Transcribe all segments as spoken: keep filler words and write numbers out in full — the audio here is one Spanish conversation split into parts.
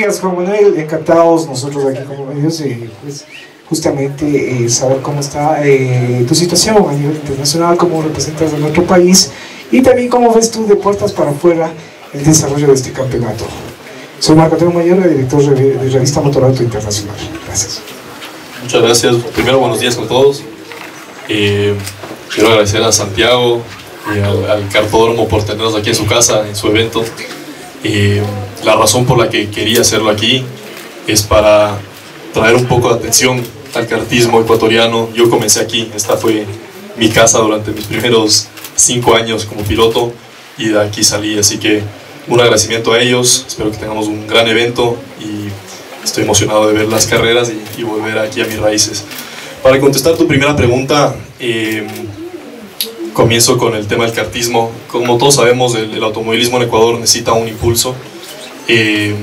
días, Juan Manuel, encantados nosotros aquí como medios de pues, justamente eh, saber cómo está eh, tu situación a nivel internacional, cómo representas a nuestro país y también cómo ves tú de puertas para afuera el desarrollo de este campeonato. Soy Marco Antonio Mayor, director de Revista Motorauto Internacional. Gracias. Muchas gracias. Primero, buenos días con todos. Eh, quiero agradecer a Santiago y al, al Cartódromo por tenernos aquí en su casa, en su evento. Eh, la razón por la que quería hacerlo aquí es para traer un poco de atención al kartismo ecuatoriano. Yo comencé aquí, esta fue mi casa durante mis primeros cinco años como piloto y de aquí salí, así que un agradecimiento a ellos. Espero que tengamos un gran evento y estoy emocionado de ver las carreras y, y volver aquí a mis raíces. Para contestar tu primera pregunta, eh, comienzo con el tema del kartismo. Como todos sabemos, el, el automovilismo en Ecuador necesita un impulso. Eh,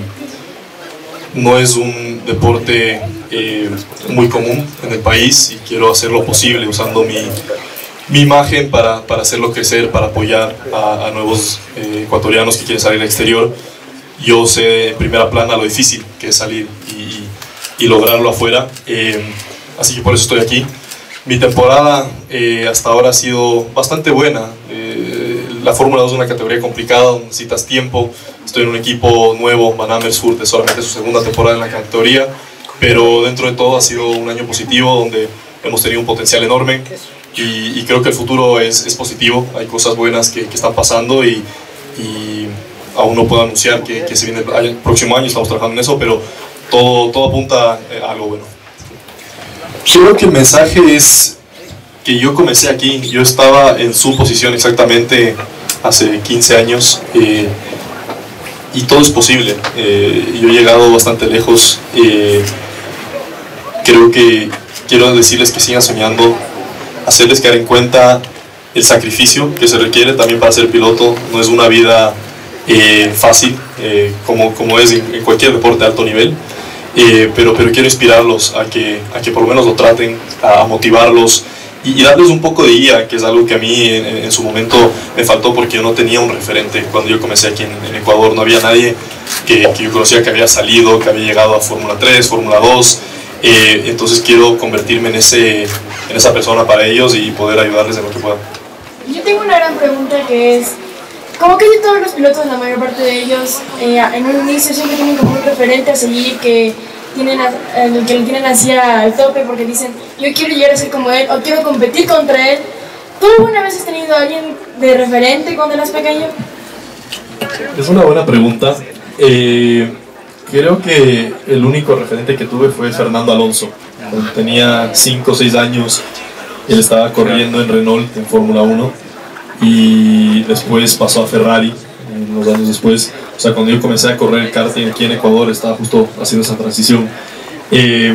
no es un deporte eh, muy común en el país y quiero hacer lo posible usando mi, mi imagen para, para hacerlo crecer, para apoyar a, a nuevos eh, ecuatorianos que quieren salir al exterior. Yo sé en primera plana lo difícil que es salir y, y lograrlo afuera, eh, así que por eso estoy aquí. Mi temporada eh, hasta ahora ha sido bastante buena. Eh, la Fórmula dos es una categoría complicada, necesitas tiempo. Estoy en un equipo nuevo, Van Amersfoort, es solamente su segunda temporada en la categoría, pero dentro de todo ha sido un año positivo donde hemos tenido un potencial enorme y, y creo que el futuro es, es positivo. Hay cosas buenas que, que están pasando y, y aún no puedo anunciar que, que se viene el, el próximo año, estamos trabajando en eso, pero todo, todo apunta a algo bueno. Creo que el mensaje es que yo comencé aquí, yo estaba en su posición exactamente hace quince años eh, y todo es posible. Eh, yo he llegado bastante lejos, eh, creo que quiero decirles que sigan soñando, hacerles caer en cuenta el sacrificio que se requiere también para ser piloto. No es una vida eh, fácil eh, como, como es en, en cualquier deporte de alto nivel. Eh, pero, pero quiero inspirarlos a que, a que por lo menos lo traten, a motivarlos y, y darles un poco de guía, que es algo que a mí en, en su momento me faltó porque yo no tenía un referente. Cuando yo comencé aquí en, en Ecuador no había nadie que, que yo conocía que había salido, que había llegado a Fórmula tres, Fórmula dos, eh, entonces quiero convertirme en, ese, en esa persona para ellos y poder ayudarles en lo que pueda. Yo tengo una gran pregunta que es, como casi todos los pilotos, la mayor parte de ellos, eh, en un inicio siempre tienen como un referente a seguir que tienen, a, eh, que lo tienen hacia el tope porque dicen, yo quiero llegar a ser como él o quiero competir contra él. ¿Tú alguna vez has tenido a alguien de referente cuando eras pequeño? Es una buena pregunta. Eh, creo que el único referente que tuve fue Fernando Alonso. Cuando tenía cinco o seis años, él estaba corriendo en Renault en Fórmula uno. Y después pasó a Ferrari, unos años después. O sea, cuando yo comencé a correr el karting aquí en Ecuador, estaba justo haciendo esa transición. Eh,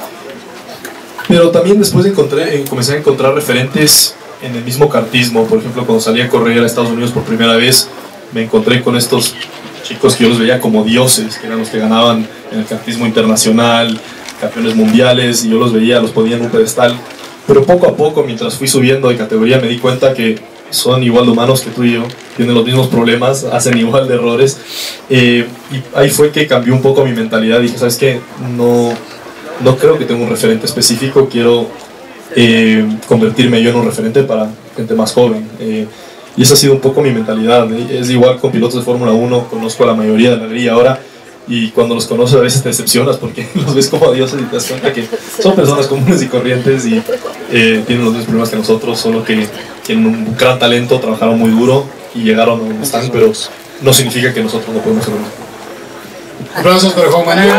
pero también después encontré, eh, comencé a encontrar referentes en el mismo kartismo. Por ejemplo, cuando salí a correr a Estados Unidos por primera vez, me encontré con estos chicos que yo los veía como dioses, que eran los que ganaban en el kartismo internacional, campeones mundiales, y yo los veía, los ponía en un pedestal. Pero poco a poco, mientras fui subiendo de categoría, me di cuenta que son igual de humanos que tú y yo, tienen los mismos problemas, hacen igual de errores, eh, y ahí fue que cambió un poco mi mentalidad. Dije, ¿sabes qué? No, no creo que tenga un referente específico, quiero eh, convertirme yo en un referente para gente más joven, eh, y esa ha sido un poco mi mentalidad. ¿eh? Es igual con pilotos de Fórmula uno, conozco a la mayoría de la grilla ahora, y cuando los conoces a veces te decepcionas porque los ves como dioses y te das cuenta que son personas comunes y corrientes y eh, tienen los mismos problemas que nosotros, solo que tienen un gran talento, trabajaron muy duro y llegaron a donde están, pero no significa que nosotros no podemos hacerlo. Aplausos para Juan Manuel.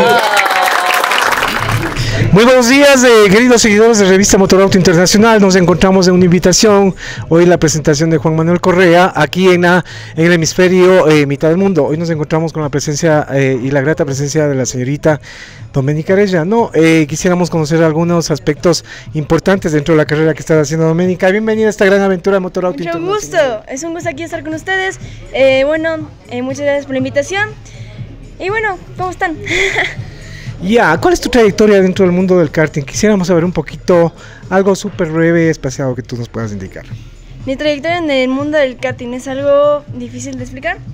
Muy buenos días, eh, queridos seguidores de Revista Motorauto Internacional. Nos encontramos en una invitación, hoy la presentación de Juan Manuel Correa, aquí en, la, en el hemisferio eh, mitad del mundo. Hoy nos encontramos con la presencia eh, y la grata presencia de la señorita Doménica Arellano. Eh, quisiéramos conocer algunos aspectos importantes dentro de la carrera que está haciendo Doménica. Bienvenida a esta gran aventura de Motorauto Internacional. Mucho gusto, es un gusto aquí estar con ustedes. Eh, bueno, eh, muchas gracias por la invitación. Y bueno, ¿cómo están? Ya, ¿cuál es tu trayectoria dentro del mundo del karting? Quisiéramos saber un poquito, algo súper breve, espaciado que tú nos puedas indicar. Mi trayectoria en el mundo del karting es algo difícil de explicar.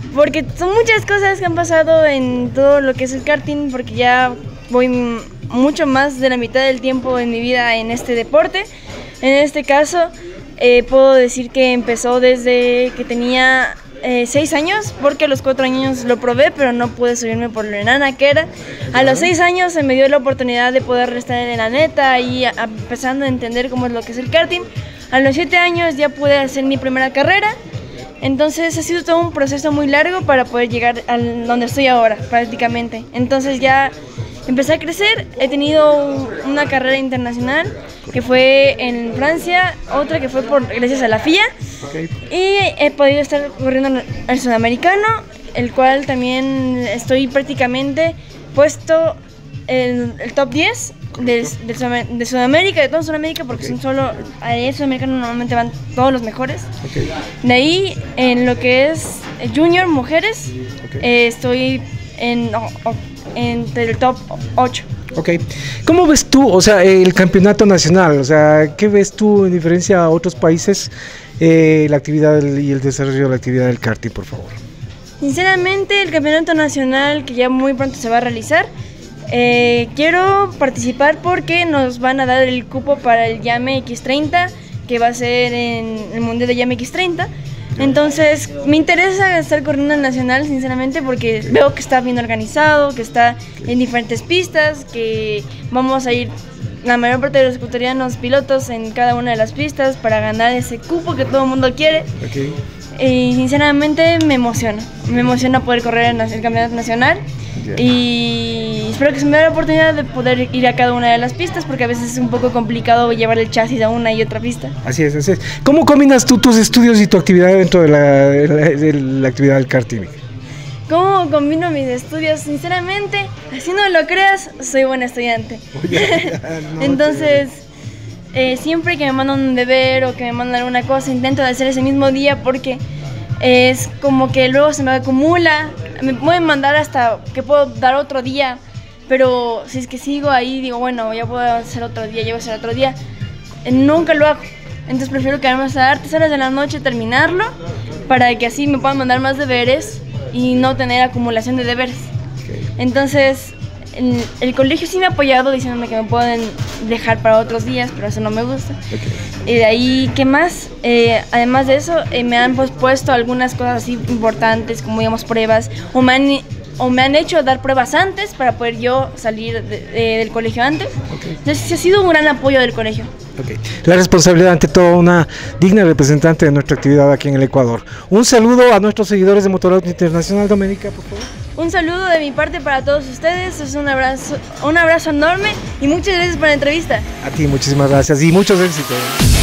porque son muchas cosas que han pasado en todo lo que es el karting, porque ya voy mucho más de la mitad del tiempo en mi vida en este deporte. En este caso, eh, puedo decir que empezó desde que tenía eh, seis años, porque a los cuatro años lo probé, pero no pude subirme por lo enana que era. A los seis años se me dio la oportunidad de poder estar en la neta y a, empezando a entender cómo es lo que es el karting. A los siete años ya pude hacer mi primera carrera. Entonces ha sido todo un proceso muy largo para poder llegar a donde estoy ahora, prácticamente. Entonces ya empecé a crecer, he tenido una carrera internacional que fue en Francia, otra que fue por, gracias a la F I A, okay. Y he podido estar corriendo el sudamericano, el cual también estoy prácticamente puesto en el top diez de, de, de Sudamérica, de toda Sudamérica, porque okay. son solo, a el sudamericano normalmente van todos los mejores. Okay. De ahí, en lo que es junior mujeres, okay. eh, estoy en, oh, oh, entre el top ocho. Ok. ¿Cómo ves tú, o sea, el campeonato nacional? O sea, ¿qué ves tú en diferencia a otros países, eh, la actividad y el desarrollo de la actividad del karting, por favor? Sinceramente, el campeonato nacional, que ya muy pronto se va a realizar, Eh, quiero participar porque nos van a dar el cupo para el YAME X treinta, que va a ser en el Mundial de YAME X treinta. Entonces me interesa estar corriendo en nacional, sinceramente, porque veo que está bien organizado, que está en diferentes pistas, que vamos a ir la mayor parte de los ecuatorianos pilotos en cada una de las pistas para ganar ese cupo que todo el mundo quiere. Okay. Y sinceramente me emociona, me emociona poder correr en el campeonato nacional. Y espero que se me dé la oportunidad de poder ir a cada una de las pistas, porque a veces es un poco complicado llevar el chasis a una y otra pista. Así es, así es. ¿Cómo combinas tú tus estudios y tu actividad dentro de la, de la, de la actividad del karting? ¿Cómo combino mis estudios? Sinceramente, así no lo creas, soy buena estudiante. no, Entonces, eh, siempre que me mandan un deber o que me mandan alguna cosa, intento de hacer ese mismo día, porque es como que luego se me acumula. Me pueden mandar hasta que puedo dar otro día, pero si es que sigo ahí, digo, bueno, ya puedo hacer otro día, ya voy a hacer otro día. Nunca lo hago. Entonces prefiero quedarme hasta altas horas de la noche, terminarlo, para que así me puedan mandar más deberes y no tener acumulación de deberes. Entonces, el, el colegio sí me ha apoyado diciéndome que me pueden dejar para otros días, pero eso no me gusta. Okay. Y de ahí, ¿qué más? Eh, además de eso, eh, me han pospuesto algunas cosas así importantes, como digamos pruebas, o me han, o me han hecho dar pruebas antes para poder yo salir de, de, del colegio antes. Okay. Entonces, sí ha sido un gran apoyo del colegio. Okay. La responsabilidad ante todo, una digna representante de nuestra actividad aquí en el Ecuador. Un saludo a nuestros seguidores de Motorauto Internacional. Doménica, por favor. Un saludo de mi parte para todos ustedes, es un abrazo, un abrazo enorme y muchas gracias por la entrevista. A ti, muchísimas gracias y muchos éxitos.